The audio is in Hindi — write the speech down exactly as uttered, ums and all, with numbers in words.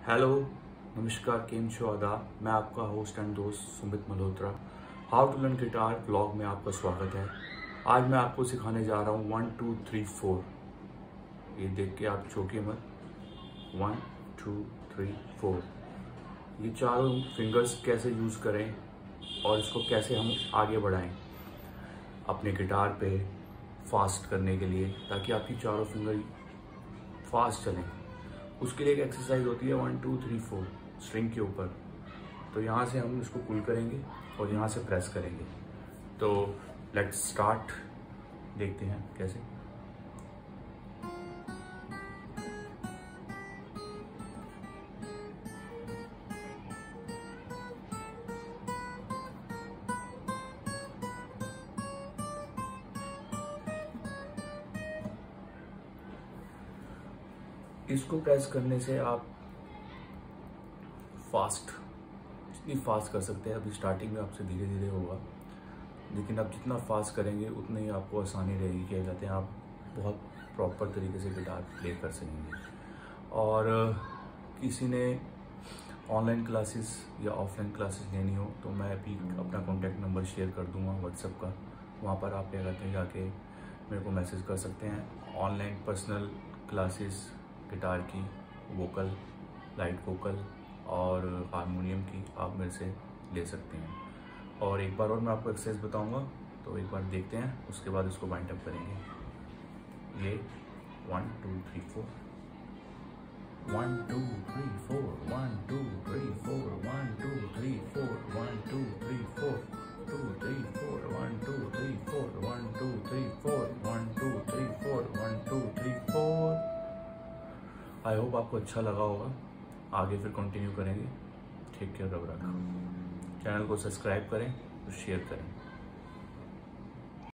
हेलो, नमस्कार, केम शो आदाब। मैं आपका होस्ट एंड दोस्त Sumit Malhotra how to learn guitar blog में आपका स्वागत है। आज मैं आपको सिखाने जा रहा हूँ वन टू थ्री फोर। ये देख के आप चौंकिए मत। वन टू थ्री फोर, ये चारों फिंगर्स कैसे यूज़ करें और इसको कैसे हम आगे बढ़ाएं अपने गिटार पे फास्ट करने के लिए, ताकि आपकी चारों फिंगर फास्ट चलें। उसके लिए एक एक्सरसाइज होती है one two three four string के ऊपर। तो यहाँ से हम इसको पुल करेंगे और यहाँ से प्रेस करेंगे। तो लेट्स स्टार्ट, देखते हैं कैसे। इसको प्रेस करने से आप फास्ट, जितनी फास्ट कर सकते हैं। अभी स्टार्टिंग में आपसे धीरे धीरे होगा, लेकिन आप जितना फास्ट करेंगे उतनी ही आपको आसानी रहेगी। क्या कहते हैं, आप बहुत प्रॉपर तरीके से गिटार प्ले कर सकेंगे। और किसी ने ऑनलाइन क्लासेस या ऑफलाइन क्लासेस लेनी हो तो मैं अभी अपना कॉन्टैक्ट नंबर शेयर कर दूंगा व्हाट्सएप का। वहाँ पर आप क्या कहते हैं जाके मेरे को मैसेज कर सकते हैं। ऑनलाइन पर्सनल क्लासेस गिटार की, वोकल, लाइट वोकल और हारमोनियम की आप मेरे से ले सकते हैं। और एक बार और मैं आपको एक्सरसाइज बताऊंगा, तो एक बार देखते हैं, उसके बाद इसको वाइंड अप करेंगे। ये one two three four, one two three four, one two three four, one two three four, one two three four, two three four, one two three four, one two three four, one two three four, one two three four. I hope आपको अच्छा लगा होगा। आगे फिर कंटिन्यू करेंगे। टेक केयर, रब रखा। चैनल को सब्सक्राइब करें और शेयर करें।